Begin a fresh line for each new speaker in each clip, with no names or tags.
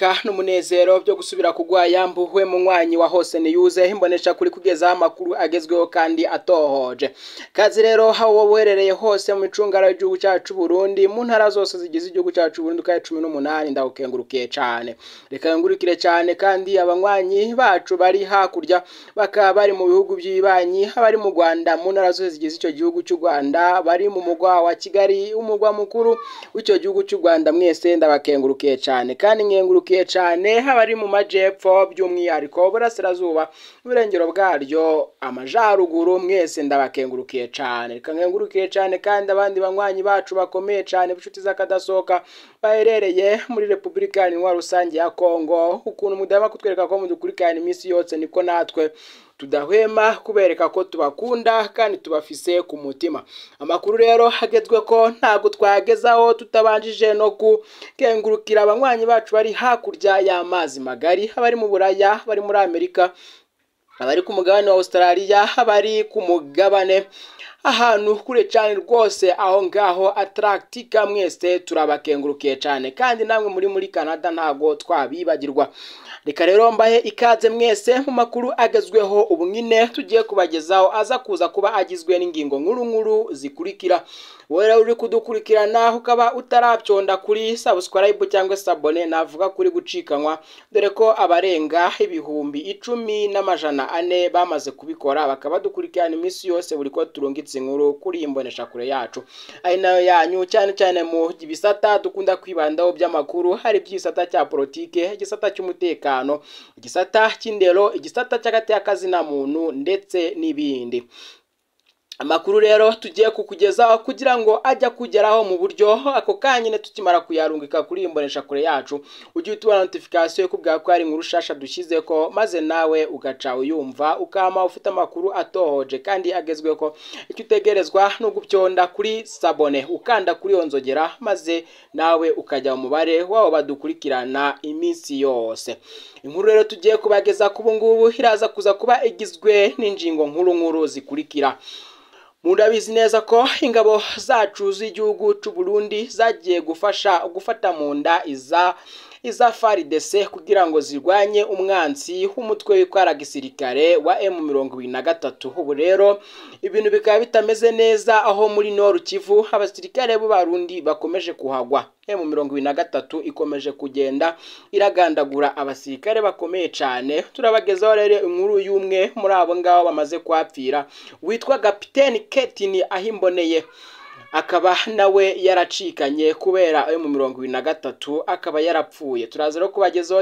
iteka n'umunezero byo gusubira kugwa yambuwe mu mwanya wa hose niyuze imbonesha kuri kugeza amakuru agezweho kandi atohoje. Kazi rero hawo woherereye hose mu micungara y'igihugu cyacu Burundi mu ntara zose zigize igihugu cyacu Burundi ka 18 ndagukengurukiye cyane. Reka ngurukire cyane kandi abanywanyi bacu bari hakurya bakaba bari mu bihugu by'ibanyi abari mu Rwanda mu ntara zose zigize icyo gihugu cy'u Rwanda bari mu mugwa wa Kigali umugwa mukuru w'icyo gihugu cy'u Rwanda mwese ndabakengurukiye cyane kandi nkengurukiye cyane abari mu majepfo by'umwihariko burasirazuba n'uburengero bwaryo amajaruguru mwese ndabakengurukiye cyane. Reka nkengurukiye cyane kandi abandi banywanyi bacu bakomeye cyane b'inshuti z'akadasohoka baherereye muri Repubulika Iharanira Rusange ya Kongo. Ukuntu mudama kutwereka ko mudukurikirana iminsi yose niko natwe tudahwema kubereka ko tubakunda kandi tubafise ku mutima. Amakuru rero hagezwe ko ntago twagezaho tutabanjije no kukengurukira abanywanyi bacu bari hakurya y'amazi magari, abari mu Buraya, bari muri Amerika, abari ku mugabane wa Australia, abari ku mugabane ahantu kure cyane rwose aho ngaho Atlantika mwese turabakengurukiye cyane kandi namwe muri Canada ntago twabibagirwa. Reka rero mbahe ikaze mwese mu makuru agezweho ubu nyine tugiye kubagezaho aza kuza kuba agizwe n'ingingo nkuru zikurikira. Wowe uri kudukurikirana ukaba utarabyonda kuri subscribe cyangwa sabone navuga kuri gucikanwa dore ko abarenga ibihumbi 10,400 bamaze kubikora bakaba dukurikirana iminsi yose buri ko turungitse inkuru kuri imbonesha kure yacu ari nayo yanyu cyane cyane mu bisata dukunda kwibandaho by'amakuru hari by'isata cya politike, igisata cy'umutekano, igisata cy'indero, igisata cy'agatekazi na muntu ndetse n'ibindi. Amakuru rero tugiye kukugezaho kugira ngo ajya kugeraho mu buryo ako kanyine tukimara kuyarungika kuri imbonesha kure yacu ujye utubona notification yo kubwa ko ari inkuru shasha dushyize ko maze nawe ugaca uyumva ukama ufite amakuru atohoje kandi agezwe ko icyo utegerezwa no gupyonda kuri sabone ukanda kuri onzogera maze nawe ukajya mu mubare wabo badukurikirana iminsi yose. Inkuru rero tugiye kubageza ku bungubu iraza kuza kuba igizwe n'ingingo nkuru zikurikira. Murabizi neza ko ingabo zacu z'igihugu cy'u Burundi zagiye gufata mu nda iza FARDC kugira ngo zirwanye umwansi w'umutwe witwara gisirikare wa M23. Ubu rero ibintu bikaba bitameze neza aho muri Nord Kivu abasirikare b'u Burundi bakomeje kuhagwa. M23 ikomeje kugenda iragandagura abasirikare bakomeye cyane. Turabagezaho rero inkuru y'umwe muri abo ngabo bamaze kwapfira witwa Kapiteni Ketini Ahimboneye, akaba nawe yaracikanye kubera M23 akaba yarapfuye. Turaza rero kubagezaho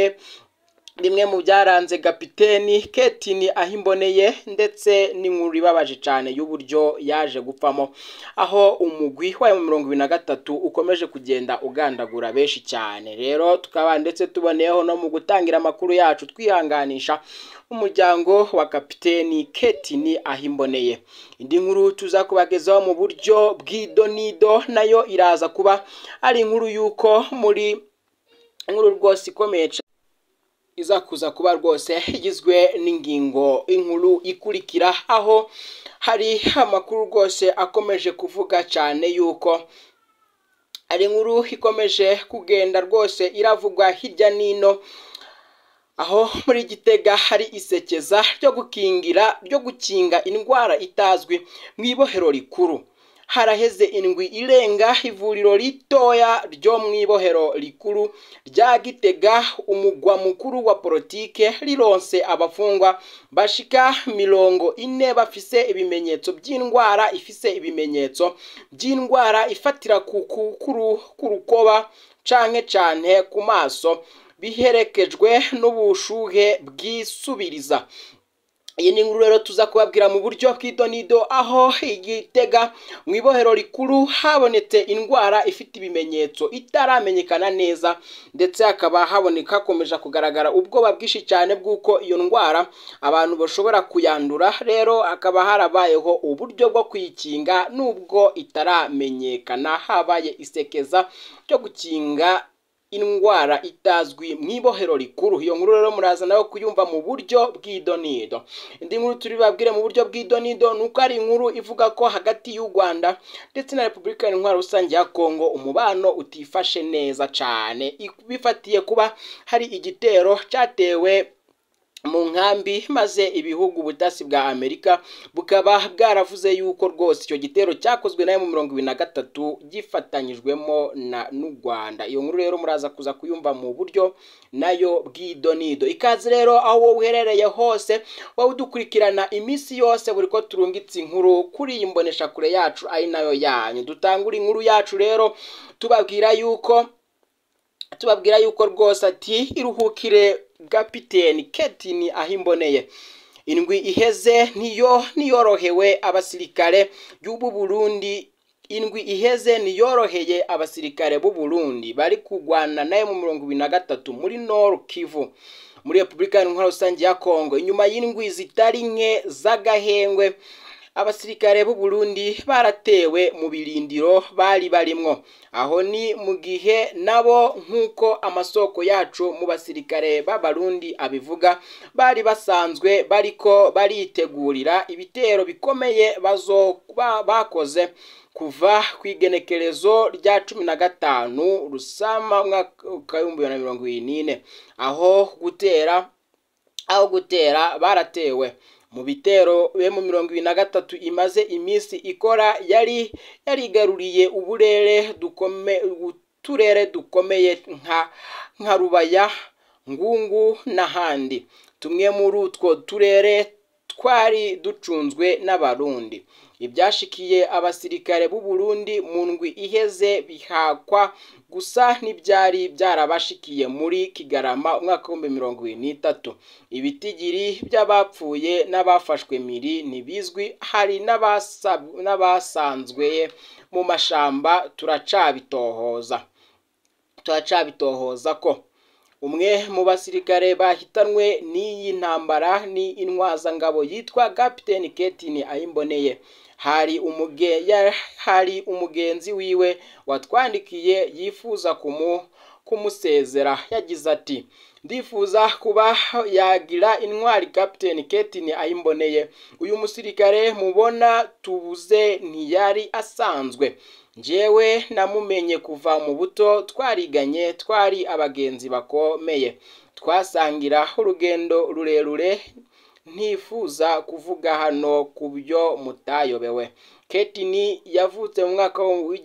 bimwe mu byaranze Kapiteni Ketini Ahimboneye ndetse n'inkuru ibabaje cyane y'uburyo yaje gupfamo aho umugwi wa M23 ukomeje kugenda ugandagura benshi cyane. Rero tukaba ndetse tuboneyeho no mu gutangira amakuru yacu twihanganisha umuryango wa Kapiteni Ketini Ahimboneye. Indi nkuru tuza kubagezaho mu buryo bw'idonido nayo iraza kuba ari inkuru yuko muri inkuru rwose ikomeye iza kuza kuba rwose igizwe n'ingingo inkuru ikurikira aho hari amakuru rwose akomeje kuvuga cyane yuko ari inkuru ikomeje kugenda rwose iravugwa hirya nino aho muri Gitega hari isekeza ryo gukinga indwara itazwi mu ibohero rikuru. Haraheze indwi irenga ivuriro ritoya ryo mu ibohero rikuru rya Gitega umugwa mukuru wa politike rironse abafungwa bashika 40 bafise ibimenyetso by'indwara ifatira ku rukoba canke ku maso biherekejwe n'ubushuhe bwisubiriza. Iyi ni inkuru rero tuza kubabwira mu buryo bw'idonido aho Igitega mu ibohero rikuru habonetse indwara ifite ibimenyetso itaramenyekana neza ndetse hakaba hakomeje kugaragara ubwoba bwinshi cyane bw'uko iyo ndwara abantu bashobora kuyandura. Rero akaba harabayeho uburyo bwo kwikinga nubwo itaramenyekana, habaye isekeza ryo gukinga indwara itazwi mw'ibohero rikuru. Iyo nkuru rero muraza nayo kuyumva mu buryo bw'idonido. Indi nkuru turi babwire mu buryo bw'idonido nuko ari inkuru ivuga ko hagati y'u Rwanda ndetse na Repubulika Iharanira Rusange ya Kongo umubano utifashe neza cane, bifatiye kuba hari igitero cyatewe mu nkambi, maze ibihugu ubutasi bwa Amerika bukaba bwaravuze yuko rwose icyo gitero cyakozwe nayo mu 2023 gifatanyijwemo n'u Rwanda. Iyo nkuru rero muraza kuza kuyumva mu buryo nayo bw'idonido. Ikaze rero aho wowe uherereye hose, wowe udukurikirana iminsi yose buri ko turungitse inkuru kuri iyi mbonesha kure yacu ari nayo yanyu. Dutangura inkuru yacu rero tubabwira yuko rwose ati iruhukire Kapiteni Ketini Ahimboneye. Indwi iheze niyorohewe abasirikare y'ubu Burundi. Indwi iheze niyoroheye abasirikare b'u Burundi bari kugwana naye mu 2023 muri Nord Kivu muri Repubulika Iharanira Rusange ya Kongo. Inyuma y'indwi zitari nke z'agahengwe, abasirikare b'u Burundi baratewe mu birindiro bari barimwo. Aho ni mu gihe nabo nk'uko amasoko yacu mu basirikare b'Abarundi abivuga, bari basanzwe bariko baritegurira ibitero bikomeye bakoze kuva ku igenekerezo rya 15 Rusama mwaka wa 2024. Aho gutera baratewe mu bitero mu 2023 imaze iminsi ikora, yarigaruriye uturere dukomeye nka Rubaya, Ngungu n'ahandi. Tumwe muri utwo turere twari ducunzwe n'Abarundi. Ibyashikiye abasirikare b'u Burundi mu ndwi iheze bihakwa gusa n'ibyari byarabashikiye muri Kigarama umwaka wa 2023. Ibitigiri by'abapfuye n'abafashwe miri ntibizwi, hari n'abasanzwe mu mashamba. Turacabitohoza ko umwe mu basirikare bahitanwe n'iyi ntambara ni intwazangabo yitwa Kapiteni Ketini Ahimboneye. Hari umugenzi wiwe watwandikiye yifuza kumusezera. Yagize ati, ndifuza kuba yagira intwari Kapiteni Ketini Ahimboneye. Uyu musirikare mubona tubuze ntiyari asanzwe. Njyewe namumenye kuva mu buto, twariganye, twari abagenzi bakomeye, twasangira urugendo rurerure. Ntifuza kuvuga hano ku byo mutayobewe. Ketini yavutse mu mwaka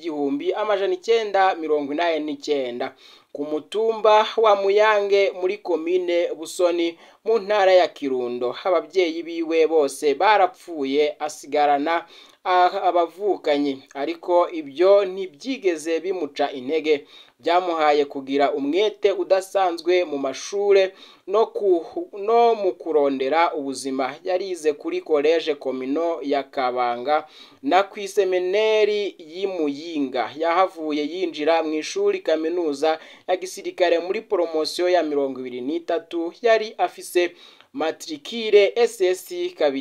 w'1989 ku mutumba wa Muyange muri komine Busoni mu ntara ya Kirundo. Ababyeyi biwe bose barapfuye, asigarana abavukanyi, ariko ibyo ntibyigeze bimuca intege. Byamuhaye kugira umwete udasanzwe mu mashure no mu kurondera ubuzima. Yarize kuri College Komino ya Kabanga na kw'iseminari y'Imuyinga. Yahavuye yinjira mu ishuri kaminuza ya gisirikare muri promotion ya 2023. Yari afise matrikire SS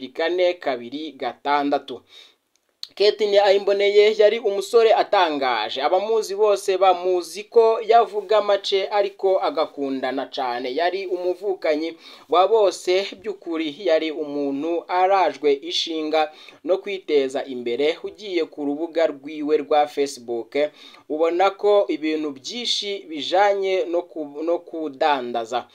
2426. Ketini Ahimboneye yari umusore atangaje. Abamuzi bose bamuzi ko yavuga make ariko agakundana cane. Yari umuvukanyi wa bose by'ukuri. Yari umuntu arajwe ishinga no kwiteza imbere. Ugiye ku rubuga rwiwe rwa Facebook ubona ko ibintu byinshi bijanye no kudandaza.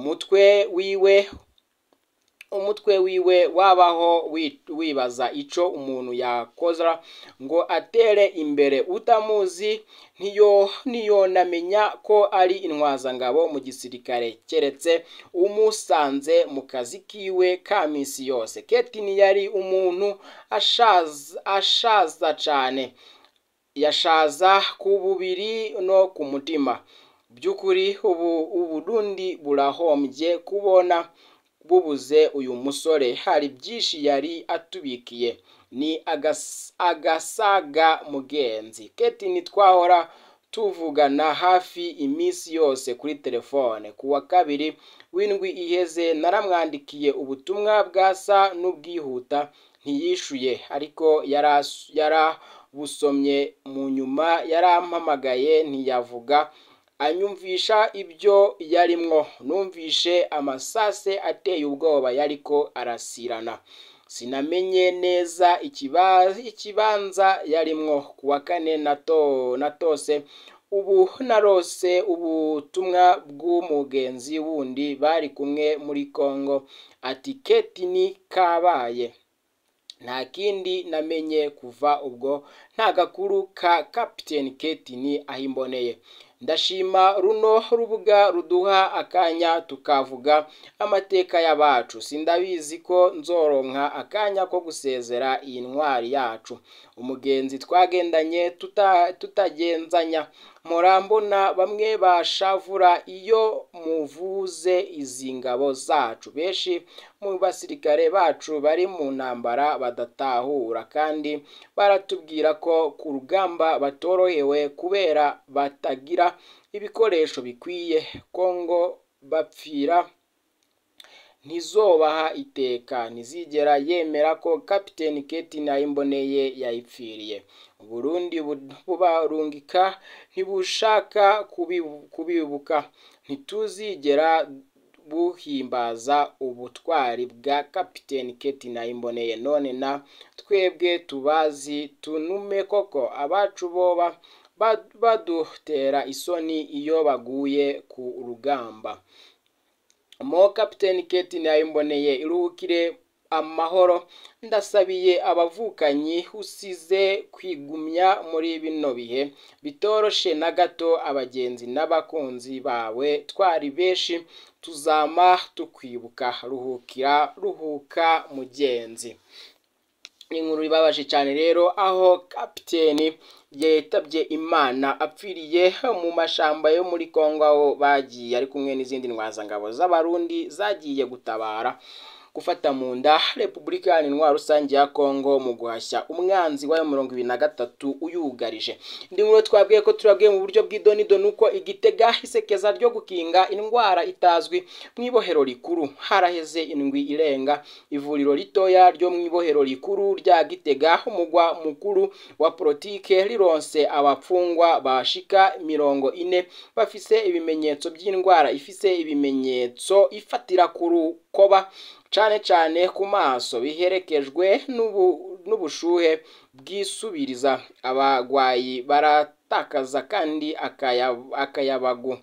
Umutwe wiwe wabaho wibaza ico umuntu yakoza ngo atere imbere. Utamuzi ntiyonamenya ko ari intwazangabo mu gisirikare keretse umusanze mu kazi kiwe ka misi yose. Ketini yari umuntu ashaza cane, yashaza ku bubiri no ku mutima. By'ukuri Uburundi burahombye kubona bubuze uyu musore. Hari byinshi yari atubikiye, ni agasaga mugenzi. Ketini twahora tuvugana hafi iminsi yose kuri telefone. Kuwa kabiri w'indwi iheze naramwandikiye ubutumwa bwasa n'ubwihuta, ntiyishuye, ariko yarabusomye mu nyuma. Yarampamagaye ntiyavuga, anyumvisha ibyo yarimwo. Numvishe amasase ateye ubwoba yariko arasirana. Sinamenye neza ikibanza yarimwo. Kuwa kane natose ubu narose ubutumwa bw'umugenzi wundi bari kumwe muri Kongo ati Ketini kabaye. Nta kindi namenye kuva ubwo, nta gakuru ka Kapiteni Ketini ahimboneye. Ndashima runo rubuga ruduha akanya tukavuga amateka y'abacu. Sindabizi ko nzoronka akanya ko gusezera iyi ntwari yacu, umugenzi twagendanye tutagenzanya. Murambona bamwe bashavura iyo muvuze izi ngabo zacu. Benshi mu basirikare bacu bari mu ntambara badatahura, kandi baratubwira ko ku rugamba batorohewe kubera batagira ibikoresho bikwiye. Kongo bapfira ntizobaha iteka, ntizigera yemera ko Kapiteni Ketini ahimboneye yayipfiriye. Burundi bubarungika ntibushaka kubibuka. Ntituzigera buhimbaza ubutwari bwa Kapiteni Ketini ahimboneye. None na twebwe tubazi tunume koko abacu boba badutera isoni iyo baguye ku rugamba. Mo Kapiteni Ketini ahimboneye iruhukire amahoro. Ndasabiye abavukanyi usize kwigumya muri bino bihe bitoroshe na gato. Abagenzi n'abakunzi bawe twari benshi, tuzama tukwibuka. Ruhuka mugenzi. Inkuru ibabaje cyane rero, aho Kapiteni yitabye Imana apfiriye mu mashamba yo muri Kongo, aho bagiye ari kumwe n'izindi ntwazangabo z'abarundi zagiye gutabara gufata mu nda Repubulika Iharanira Intwaro Rusange ya Kongo mu guhashya umwanzi wa M23 uyugarije. Ndi nkuru twabwiye ko turabwiye mu buryo bw'idonido nuko Igitega isekeza ryo gukinga indwara itazwi mu ibohero rikuru. Haraheze indwi irenga ivuriro ritoya ryo mu ibohero rikuru rya Gitega, umugwa mukuru wa politike, rironse abapfungwa bashika 40 bafise ibimenyetso by'indwara ifise ibimenyetso ifatira ku rukoba, cane ku maso, biherekejwe n'ubushuhe bwisubiriza. Abagwayi baratakaza kandi akayabagu.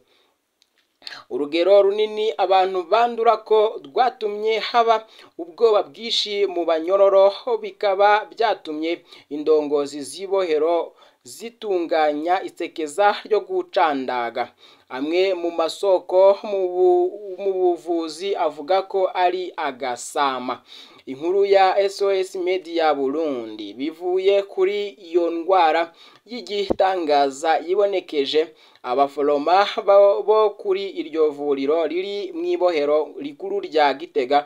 Urugero runini abantu bandura ko rwatumye haba ubwoba bwishi mu banyororo, bikaba byatumye indongozi z'ibohero zitunganya isekeza ryo gucandaga. Amwe mu masoko mu buvuzi avuga ko ari agasama. Inkuru ya SOS Media Burundi bivuye kuri iyo ndwara y'igitangaza yibonekeje. Abaforoma bo kuri iryo vuriro riri mu ibohero rikuru rya Gitega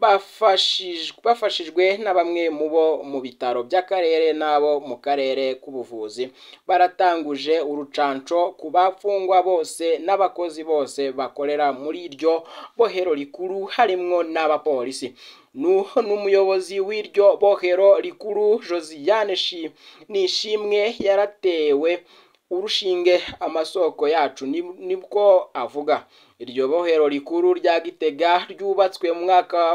bafashijwe na bamwe mu bitaro by'akarere n'abo mu karere k'ubuvuzi, baratanguje urucanco ku bafungwa bose n'abakozi bose bakorera muri iryo bohero rikuru, harimwo n'abapolisi. N'umuyobozi w'iryo bohero rikuru Josiane Nishimwe yaratewe urushinge. Amasoko yacu nibwo avuga. Iryo bohero rikuru rya Gitega ryubatswe mu mwaka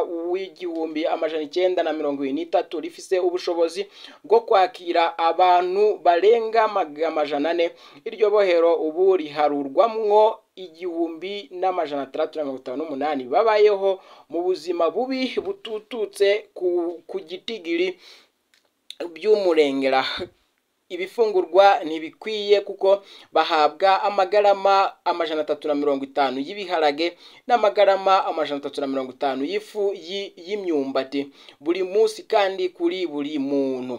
w'1923, rifise ubushobozi bwo kwakira abantu barenga 400. Iryo bohero ubu riharurwamwo 1658 babayeho mu buzima bubi butututse ku gitigiri by'umurengera. Ibifungurwa ntibikwiye kuko bahabwa amagarama 350 y'ibiharage n'amagarama 350 y'ifu y'imyumbati buri munsi, kandi kuri buri muntu.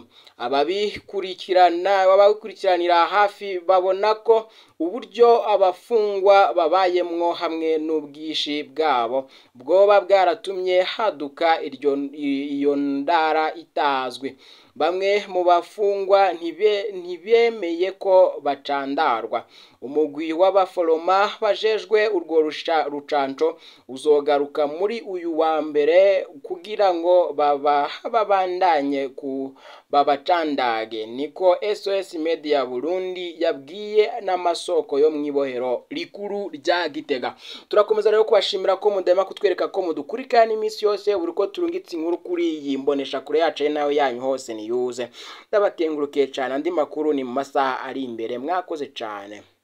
Ababikurikiranira hafi babona ko uburyo abafungwa babayemwo hamwe n'ubwishi bwabo bwoba bwaratumye haduka iyo ndara itazwi. Bamwe mu bafungwa ntibemeye ko bacandarwa. Umugwi w'abaforoma bajejwe urwo rucanco uzogaruka muri uyu wa mbere kugira ngo babandanye babacandage, niko SOS Media Burundi yabwiye n'amasoko masoko yo mwibohero rikuru rya Gitega. Turakomeza rero kubashimira ko mudema kutwereka ko mudukurikirana iminsi yose buriko turungitse inkuru kuri iyi mbonesha kure yacu nayo yanyu hose niyuze. Ndabakengurukiye cyane, andi makuru ni mu masaha ari imbere. Mwakoze cyane.